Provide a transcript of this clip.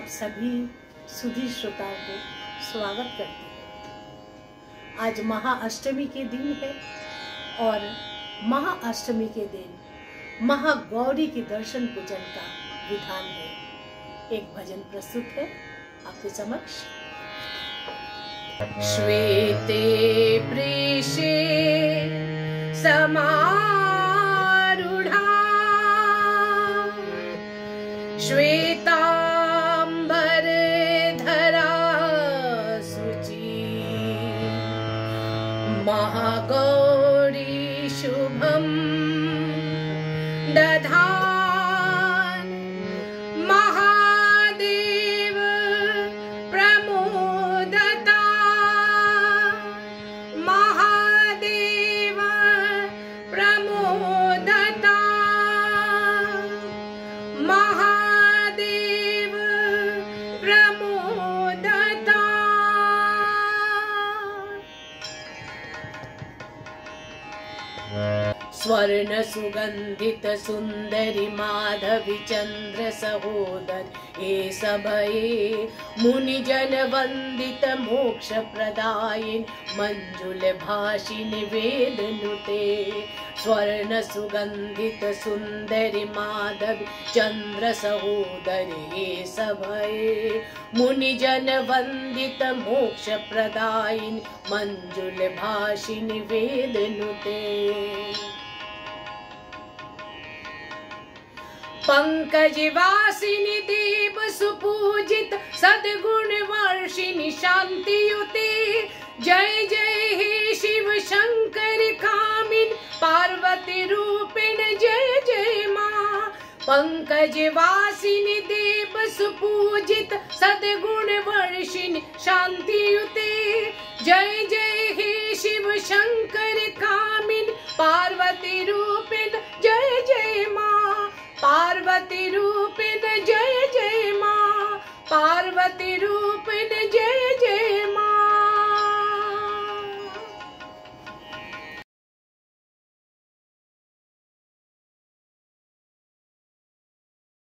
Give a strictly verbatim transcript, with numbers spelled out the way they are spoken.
आप सभी सुधी श्रोताओं को स्वागत करती हूँ। आज महाअष्टमी के दिन है और महाअष्टमी के दिन महागौरी के दर्शन पूजन का विधान है। एक भजन प्रस्तुत है आपके समक्ष। श्वेते प्रेषे समारूढ़ा श्वेतांबर धरा शुचि महागौरी शुभम दधान महादेव प्रमोदता महादेव प्रमोदता महादेव प्रमोदता। स्वर्ण सुगंधित सुंदरी माधवी चंद्र सहोदर हे सभये मुनिजन वंदित मोक्ष प्रदायिन मंजुल भाषिनि वेद नुते। स्वर्ण सुगंधित सुंदरी माधवी चंद्र सहोदर हे सभये मुनिजन वंदित मोक्ष प्रदायिन मंजुल भाषिनि वेद नुते। पंकज वासिनी देव सुपूजित सद्गुण वर्षिणी शांति युते। जय जय हे शिव शंकर कामिन पार्वती रूपिण जय जय माँ। पंकज वासिनी देव सुपूजित सद्गुण वर्षिणी शांति युते। जय जय हे शिव शंकर कामिन पार्वती रूपिण जय जय माँ। पार्वती रूपिण जय जय माँ। पार्वती रूपिण जय